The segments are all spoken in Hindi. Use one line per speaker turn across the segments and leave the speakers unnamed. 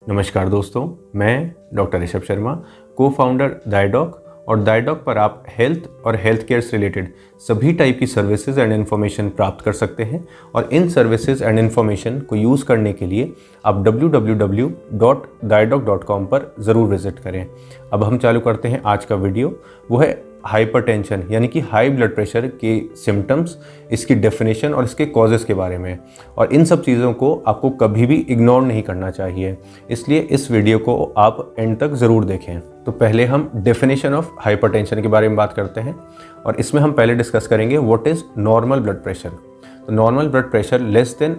नमस्कार दोस्तों, मैं डॉक्टर ऋषभ शर्मा, को फाउंडर दायडॉक। और दायडॉक पर आप हेल्थ और हेल्थ केयर से रिलेटेड सभी टाइप की सर्विसेज एंड इन्फॉर्मेशन प्राप्त कर सकते हैं। और इन सर्विसेज एंड इन्फॉर्मेशन को यूज़ करने के लिए आप www.diadoc.com पर ज़रूर विज़िट करें। अब हम चालू करते हैं आज का वीडियो। वो है हाइपरटेंशन यानी कि हाई ब्लड प्रेशर के सिम्टम्स, इसकी डेफिनेशन और इसके कॉजेज़ के बारे में। और इन सब चीज़ों को आपको कभी भी इग्नोर नहीं करना चाहिए, इसलिए इस वीडियो को आप एंड तक ज़रूर देखें। तो पहले हम डेफिनेशन ऑफ हाइपरटेंशन के बारे में बात करते हैं और इसमें हम पहले डिस्कस करेंगे what is normal blood pressure. तो normal blood pressure less than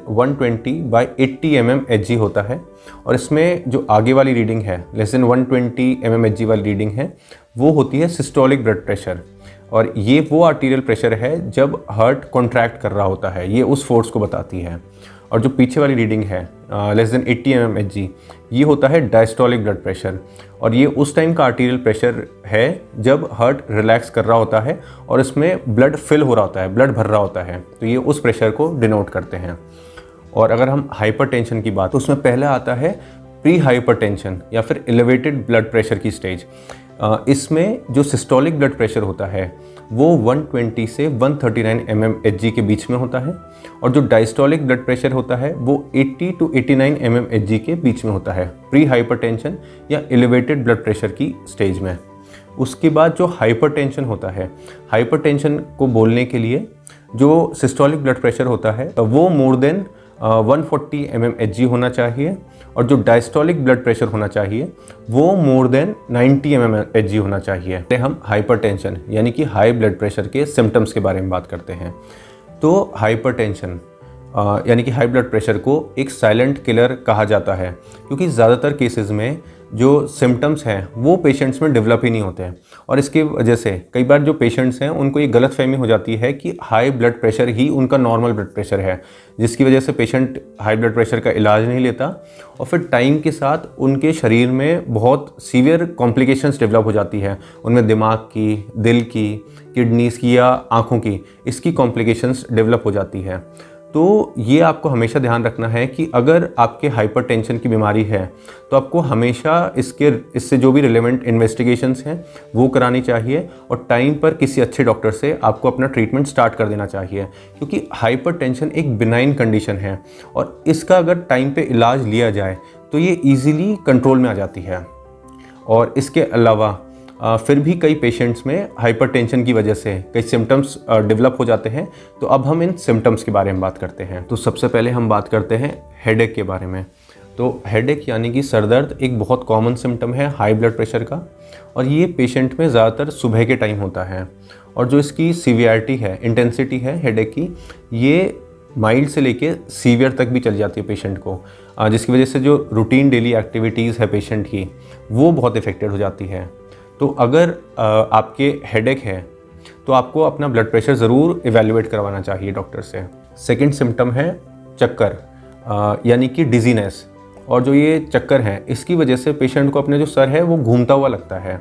120/80 mmHg होता है। और इसमें जो आगे वाली रीडिंग है, लेस देन 120 mmHg वाली रीडिंग है, वो होती है सिस्टोलिक ब्लड प्रेशर। और ये वो आर्टीरियल प्रेशर है जब हार्ट कॉन्ट्रैक्ट कर रहा होता है, ये उस फोर्स को बताती है। और जो पीछे वाली रीडिंग है लेस देन 80 mmHg, ये होता है डायस्टोलिक ब्लड प्रेशर। और ये उस टाइम का आर्टीरियल प्रेशर है जब हार्ट रिलैक्स कर रहा होता है और इसमें ब्लड फिल हो रहा होता है, ब्लड भर रहा होता है, तो ये उस प्रेशर को डिनोट करते हैं। और अगर हम हाइपरटेंशन की बात, तो उसमें पहला आता है प्री हाइपरटेंशन या फिर एलिवेटेड ब्लड प्रेशर की स्टेज। इसमें जो सिस्टोलिक ब्लड प्रेशर होता है वो 120 से 139 mmHg के बीच में होता है। और जो डायस्टोलिक ब्लड प्रेशर होता है वो 80 to 89 mmHg के बीच में होता है प्री हाइपरटेंशन या एलिवेटेड ब्लड प्रेशर की स्टेज में। उसके बाद जो हाइपरटेंशन होता है, हाइपरटेंशन को बोलने के लिए जो सिस्टोलिक ब्लड प्रेशर होता है तो वो मोर देन 140 mmHg होना चाहिए। और जो डायस्टोलिक ब्लड प्रेशर होना चाहिए वो मोर देन 90 mmHg होना चाहिए। हम हाइपरटेंशन यानी कि हाई ब्लड प्रेशर के सिम्टम्स के बारे में बात करते हैं। तो हाइपरटेंशन यानी कि हाई ब्लड प्रेशर को एक साइलेंट किलर कहा जाता है, क्योंकि ज़्यादातर केसेस में जो सिम्टम्स हैं वो पेशेंट्स में डेवलप ही नहीं होते हैं। और इसकी वजह से कई बार जो पेशेंट्स हैं उनको ये गलतफहमी हो जाती है कि हाई ब्लड प्रेशर ही उनका नॉर्मल ब्लड प्रेशर है, जिसकी वजह से पेशेंट हाई ब्लड प्रेशर का इलाज नहीं लेता और फिर टाइम के साथ उनके शरीर में बहुत सीवियर कॉम्प्लिकेशंस डेवलप हो जाती है। उनमें दिमाग की, दिल की, किडनीज़ की या आँखों की, इसकी कॉम्प्लिकेशंस डेवलप हो जाती है। तो ये आपको हमेशा ध्यान रखना है कि अगर आपके हाइपरटेंशन की बीमारी है तो आपको हमेशा इससे जो भी रिलेवेंट इन्वेस्टिगेशंस हैं वो करानी चाहिए और टाइम पर किसी अच्छे डॉक्टर से आपको अपना ट्रीटमेंट स्टार्ट कर देना चाहिए, क्योंकि हाइपरटेंशन एक बिनाइन कंडीशन है और इसका अगर टाइम पे इलाज लिया जाए तो ये ईज़िली कंट्रोल में आ जाती है। और इसके अलावा फिर भी कई पेशेंट्स में हाइपरटेंशन की वजह से कई सिम्टम्स डेवलप हो जाते हैं। तो अब हम इन सिम्टम्स के बारे में बात करते हैं। तो सबसे पहले हम बात करते हैं हेडेक के बारे में। तो हेडेक यानी कि सरदर्द एक बहुत कॉमन सिम्टम है हाई ब्लड प्रेशर का, और ये पेशेंट में ज़्यादातर सुबह के टाइम होता है। और जो इसकी सीवियरिटी है, इंटेंसिटी है हेडेक की, ये माइल्ड से लेके सीवियर तक भी चल जाती है पेशेंट को, जिसकी वजह से जो रूटीन डेली एक्टिविटीज़ है पेशेंट की वो बहुत इफ़ेक्टेड हो जाती है। तो अगर आपके हेडेक है तो आपको अपना ब्लड प्रेशर ज़रूर इवैल्यूएट करवाना चाहिए डॉक्टर से। सेकंड सिम्टम है चक्कर यानी कि डिजीनेस। और जो ये चक्कर है इसकी वजह से पेशेंट को अपने जो सर है वो घूमता हुआ लगता है।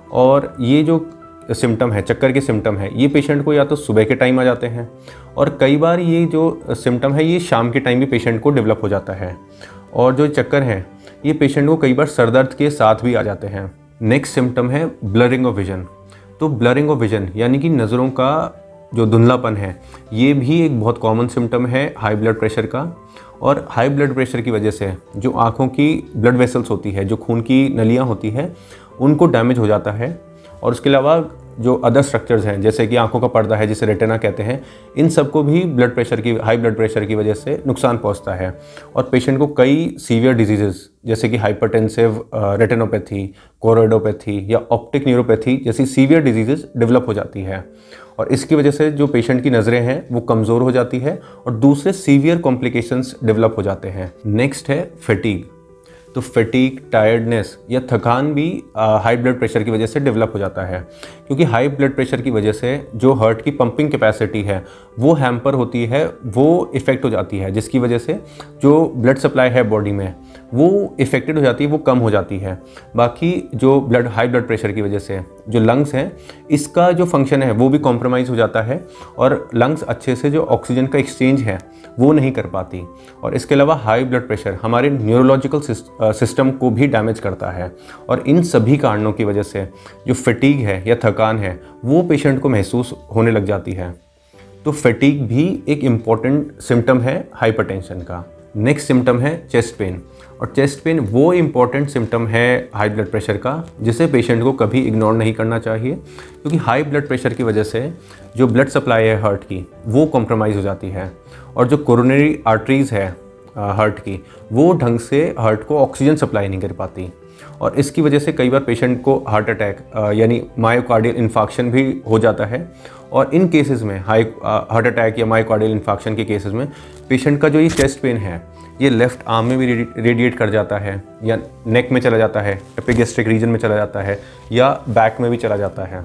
और ये जो सिम्टम है, चक्कर के सिम्टम है, ये पेशेंट को या तो सुबह के टाइम आ जाते हैं और कई बार ये जो सिम्टम है ये शाम के टाइम भी पेशेंट को डेवलप हो जाता है। और जो चक्कर है ये पेशेंट को कई बार सर दर्द के साथ भी आ जाते हैं। नेक्स्ट सिम्टम है ब्लरिंग ऑफ विजन। तो ब्लरिंग ऑफ विजन यानी कि नज़रों का जो धुंधलापन है, ये भी एक बहुत कॉमन सिम्टम है हाई ब्लड प्रेशर का। और हाई ब्लड प्रेशर की वजह से जो आँखों की ब्लड वेसल्स होती है, जो खून की नलियाँ होती है, उनको डैमेज हो जाता है। और उसके अलावा जो अदर स्ट्रक्चर्स हैं जैसे कि आंखों का पर्दा है जिसे रेटिना कहते हैं, इन सब को भी हाई ब्लड प्रेशर की वजह से नुकसान पहुंचता है। और पेशेंट को कई सीवियर डिजीजेस जैसे कि हाइपरटेंसिव रेटिनोपैथी, कोरोइडोपैथी या ऑप्टिक न्यूरोपैथी जैसी सीवियर डिजीजेस डेवलप हो जाती है। और इसकी वजह से जो पेशेंट की नज़रें हैं वो कमज़ोर हो जाती है और दूसरे सीवियर कॉम्प्लिकेशंस डेवलप हो जाते हैं। नेक्स्ट है फैटीग। तो फैटीग, टायर्डनेस या थकान भी हाई ब्लड प्रेशर की वजह से डेवलप हो जाता है, क्योंकि हाई ब्लड प्रेशर की वजह से जो हार्ट की पंपिंग कैपेसिटी है वो हैम्पर होती है, वो इफ़ेक्ट हो जाती है, जिसकी वजह से जो ब्लड सप्लाई है बॉडी में वो इफ़ेक्टेड हो जाती है, वो कम हो जाती है। बाकी जो हाई ब्लड प्रेशर की वजह से जो लंग्स हैं, इसका जो फंक्शन है वो भी कॉम्प्रोमाइज़ हो जाता है और लंग्स अच्छे से जो ऑक्सीजन का एक्सचेंज है वो नहीं कर पाती। और इसके अलावा हाई ब्लड प्रेशर हमारे न्यूरोलॉजिकल सिस्टम को भी डैमेज करता है और इन सभी कारणों की वजह से जो फटीग है या थकान है वो पेशेंट को महसूस होने लग जाती है। तो फटीग भी एक इम्पॉर्टेंट सिम्टम है हाइपरटेंशन का। नेक्स्ट सिम्टम है चेस्ट पेन, और चेस्ट पेन वो इम्पॉर्टेंट सिम्टम है हाई ब्लड प्रेशर का जिसे पेशेंट को कभी इग्नोर नहीं करना चाहिए, क्योंकि हाई ब्लड प्रेशर की वजह से जो ब्लड सप्लाई है हार्ट की वो कॉम्प्रोमाइज़ हो जाती है और जो कोरोनरी आर्टरीज़ है हार्ट की वो ढंग से हार्ट को ऑक्सीजन सप्लाई नहीं कर पाती और इसकी वजह से कई बार पेशेंट को हार्ट अटैक यानी मायोकार्डियल इन्फाक्शन भी हो जाता है। और इन केसेस में हार्ट अटैक या मायोकार्डियल इन्फाक्शन के केसेस में पेशेंट का जो ये चेस्ट पेन है ये लेफ़्ट आर्म में भी रेडिएट कर जाता है या नेक में चला जाता है, एपिगैस्ट्रिक रीजन में चला जाता है या बैक में भी चला जाता है।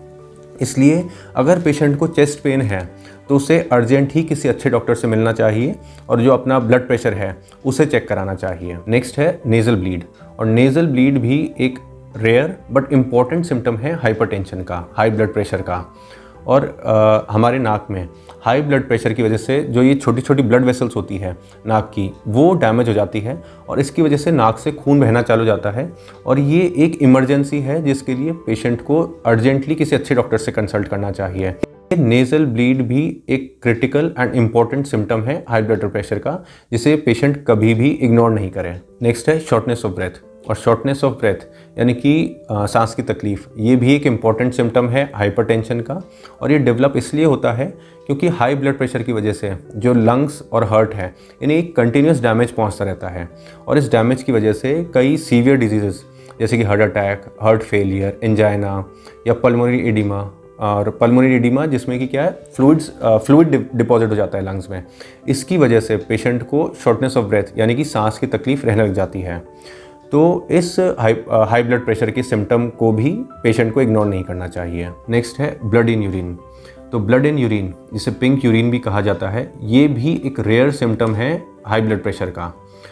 इसलिए अगर पेशेंट को चेस्ट पेन है तो उसे अर्जेंट ही किसी अच्छे डॉक्टर से मिलना चाहिए और जो अपना ब्लड प्रेशर है उसे चेक कराना चाहिए। नेक्स्ट है नेज़ल ब्लीड, और नेज़ल ब्लीड भी एक रेयर बट इम्पॉर्टेंट सिम्टम है हाइपरटेंशन का, हाई ब्लड प्रेशर का। और हमारे नाक में हाई ब्लड प्रेशर की वजह से जो ये छोटी छोटी ब्लड वेसल्स होती है नाक की वो डैमेज हो जाती है और इसकी वजह से नाक से खून बहना चालू हो जाता है और ये एक इमरजेंसी है जिसके लिए पेशेंट को अर्जेंटली किसी अच्छे डॉक्टर से कंसल्ट करना चाहिए। नेज़ल ब्लीड भी एक क्रिटिकल एंड इम्पॉर्टेंट सिम्टम है हाई ब्लड प्रेशर का जिसे पेशेंट कभी भी इग्नोर नहीं करे। नेक्स्ट है शॉर्टनेस ऑफ ब्रेथ, और शॉर्टनेस ऑफ ब्रेथ यानी कि सांस की तकलीफ़, ये भी एक इम्पॉर्टेंट सिम्टम है हाइपरटेंशन का और ये डेवलप इसलिए होता है क्योंकि हाई ब्लड प्रेशर की वजह से जो लंग्स और हार्ट है इन्हें एक कंटिन्यूस डैमेज पहुंचता रहता है और इस डैमेज की वजह से कई सीवियर डिजीज़ जैसे कि heart attack, heart failure, angina या पल्मोनरी एडिमा, और पल्मोनरी एडिमा जिसमें कि क्या है फ्लूइड डिपॉजिट हो जाता है लंग्स में, इसकी वजह से पेशेंट को शॉर्टनेस ऑफ ब्रेथ यानी कि सांस की तकलीफ़ रहने लग जाती है। तो इस हाई ब्लड प्रेशर के सिम्टम को भी पेशेंट को इग्नोर नहीं करना चाहिए। नेक्स्ट है ब्लड इन यूरिन, तो ब्लड इन यूरिन जिसे पिंक यूरिन भी कहा जाता है, ये भी एक रेयर सिम्टम है हाई ब्लड प्रेशर का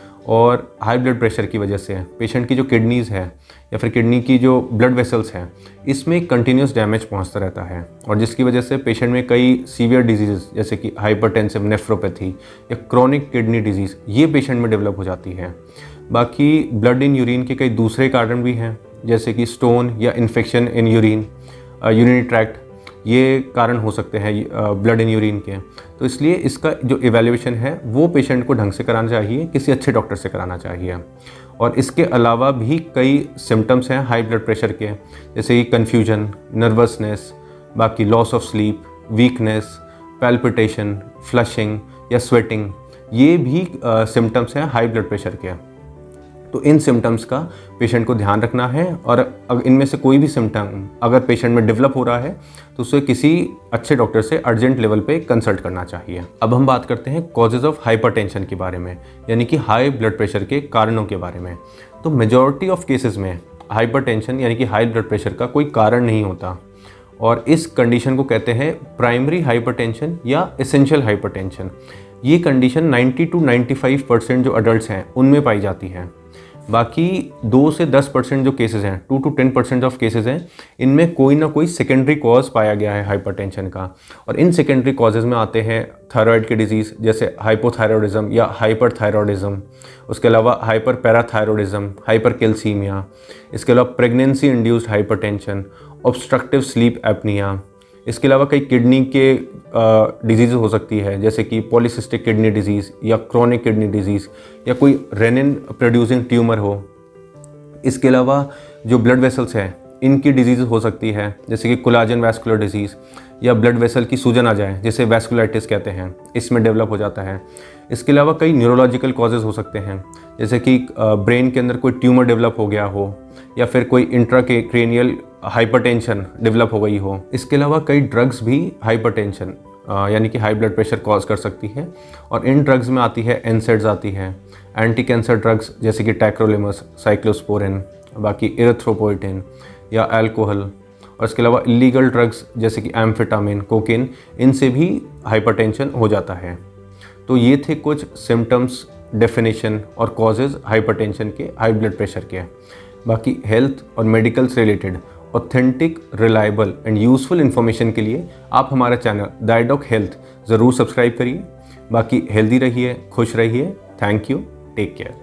और हाई ब्लड प्रेशर की वजह से पेशेंट की जो किडनीज़ है या फिर किडनी की जो ब्लड वेसल्स हैं इसमें कंटिन्यूस डैमेज पहुंचता रहता है और जिसकी वजह से पेशेंट में कई सीवियर डिजीज़ जैसे कि हाइपरटेंसिव नेफ्रोपैथी या क्रोनिक किडनी डिजीज़ ये पेशेंट में डेवलप हो जाती है। बाकी ब्लड इन यूरिन के कई दूसरे कारण भी हैं जैसे कि स्टोन या infection in urine, urinary tract, ये कारण हो सकते हैं ब्लड इन यूरिन के। तो इसलिए इसका जो इवैल्यूएशन है वो पेशेंट को ढंग से कराना चाहिए, किसी अच्छे डॉक्टर से कराना चाहिए। और इसके अलावा भी कई सिम्टम्स हैं हाई ब्लड प्रेशर के जैसे कि कन्फ्यूजन, नर्वसनेस, बाकी loss of sleep, weakness, palpitation, flushing या स्वेटिंग, ये भी सिम्टम्स हैं हाई ब्लड प्रेशर के। तो इन सिम्टम्स का पेशेंट को ध्यान रखना है और अगर इनमें से कोई भी सिम्टम अगर पेशेंट में डेवलप हो रहा है तो उसे किसी अच्छे डॉक्टर से अर्जेंट लेवल पे कंसल्ट करना चाहिए। अब हम बात करते हैं कॉजेज़ ऑफ हाइपरटेंशन के बारे में, यानी कि हाई ब्लड प्रेशर के कारणों के बारे में। तो मेजॉरिटी ऑफ केसेस में हाइपरटेंशन यानी कि हाई ब्लड प्रेशर का कोई कारण नहीं होता और इस कंडीशन को कहते हैं प्राइमरी हाइपरटेंशन या एसेंशियल हाइपरटेंशन। ये कंडीशन 90 to 95% जो अडल्ट हैं उनमें पाई जाती है। बाकी 2 से 10% जो केसेस हैं, 2 to 10% ऑफ केसेस हैं, इनमें कोई ना कोई सेकेंडरी कॉज पाया गया है हाइपरटेंशन का और इन सेकेंडरी कॉजेज़ में आते हैं थायराइड की डिजीज़ जैसे हाइपोथायरॉयडिज्म या हाइपरथायरॉयडिज्म, उसके अलावा हाइपर पैराथायरॉयडिज्म, हाइपरकैल्सीमिया, इसके अलावा pregnancy induced hypertension, obstructive sleep apnoea, इसके अलावा कई किडनी के डिजीज़ हो सकती है जैसे कि पॉलीसिस्टिक किडनी डिजीज़ या क्रोनिक किडनी डिजीज़ या कोई रेनिन प्रोड्यूसिंग ट्यूमर हो। इसके अलावा जो ब्लड वेसल्स हैं इनकी डिजीज़ हो सकती है जैसे कि कोलाजन वैस्कुलर डिजीज़ या ब्लड वेसल की सूजन आ जाए जिसे वैस्कुलाइटिस कहते हैं, इसमें डेवलप हो जाता है। इसके अलावा कई न्यूरोलॉजिकल कॉजेज़ हो सकते हैं जैसे कि ब्रेन के अंदर कोई ट्यूमर डेवलप हो गया हो या फिर कोई इंट्राक्रेनियल हाइपरटेंशन डेवलप हो गई हो। इसके अलावा कई ड्रग्स भी हाइपरटेंशन यानी कि हाई ब्लड प्रेशर कॉज कर सकती है और इन ड्रग्स में आती है एनसेड्स आती है, एंटी कैंसर ड्रग्स जैसे कि टैक्रोलिमस, साइक्लोस्पोरिन, बाकी इरिथ्रोपोइटिन या अल्कोहल, और इसके अलावा इलीगल ड्रग्स जैसे कि एम्फेटामिन, कोकेन, इनसे भी हाइपरटेंशन हो जाता है। तो ये थे कुछ सिम्टम्स, डेफिनेशन और कॉजेज़ हाइपरटेंशन के, हाई ब्लड प्रेशर के। बाकी हेल्थ और मेडिकल से related authentic, reliable and useful information के लिए आप हमारा चैनल डायडॉक हेल्थ ज़रूर सब्सक्राइब करिए। बाकी हेल्दी रहिए, खुश रहिए। Thank you, take care.